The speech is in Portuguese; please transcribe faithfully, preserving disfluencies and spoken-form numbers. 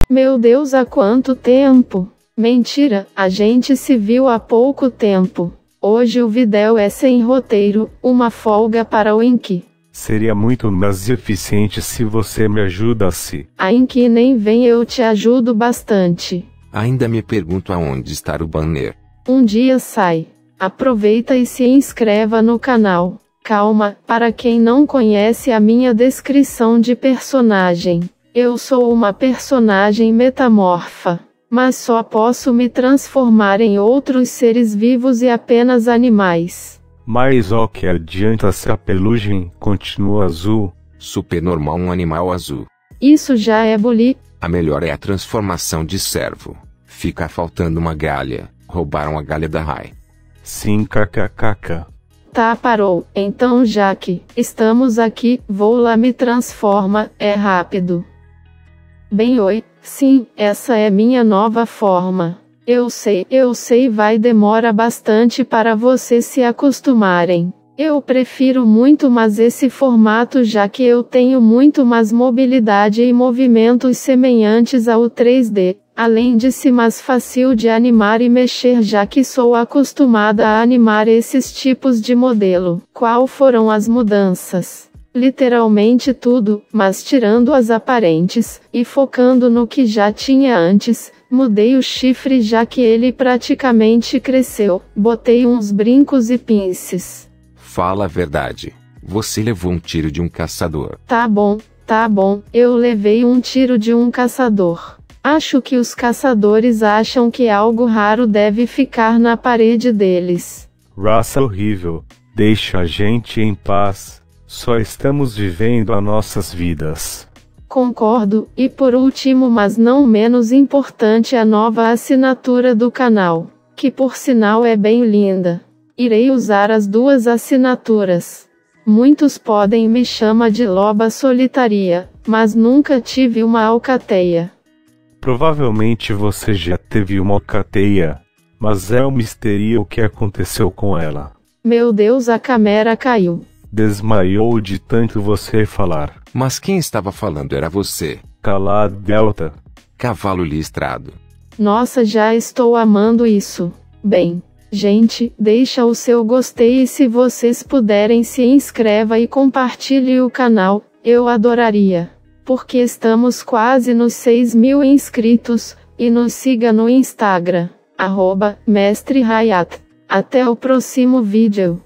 Meu Deus, há quanto tempo? Mentira, a gente se viu há pouco tempo. Hoje o vídeo é sem roteiro, uma folga para o Inky. Seria muito mais eficiente se você me ajudasse. A Inky nem vem, eu te ajudo bastante. Ainda me pergunto aonde está o banner. Um dia sai. Aproveita e se inscreva no canal. Calma, para quem não conhece a minha descrição de personagem. Eu sou uma personagem metamorfa. Mas só posso me transformar em outros seres vivos e apenas animais. Mas o que adianta se a pelugem continua azul? Super normal um animal azul. Isso já é bullying. A melhor é a transformação de servo. Fica faltando uma galha. Roubaram a galha da Rai. Sim, kkkk. Tá, parou. Então já que estamos aqui, vou lá me transforma, é rápido. Bem, oi. Sim, essa é minha nova forma. Eu sei, eu sei, vai demora bastante para vocês se acostumarem. Eu prefiro muito mais esse formato, já que eu tenho muito mais mobilidade e movimentos semelhantes ao três D. Além de ser mais fácil de animar e mexer, já que sou acostumada a animar esses tipos de modelo. Qual foram as mudanças? Literalmente tudo, mas tirando as aparentes, e focando no que já tinha antes. Mudei o chifre, já que ele praticamente cresceu. Botei uns brincos e pinces. Fala a verdade. Você levou um tiro de um caçador. Tá bom, tá bom, eu levei um tiro de um caçador. Acho que os caçadores acham que algo raro deve ficar na parede deles. Raça horrível. Deixa a gente em paz. Só estamos vivendo as nossas vidas. Concordo, e por último, mas não menos importante, a nova assinatura do canal, que por sinal é bem linda. Irei usar as duas assinaturas. Muitos podem me chamar de loba solitária, mas nunca tive uma alcateia. Provavelmente você já teve uma alcateia, mas é um mistério o que aconteceu com ela. Meu Deus, a câmera caiu. Desmaiou de tanto você falar. Mas quem estava falando era você. Calado, Delta. Cavalo listrado. Nossa, já estou amando isso. Bem, gente, deixa o seu gostei e se vocês puderem se inscreva e compartilhe o canal, eu adoraria. Porque estamos quase nos seis mil inscritos, e nos siga no Instagram, arroba Mestre Hayat. Até o próximo vídeo.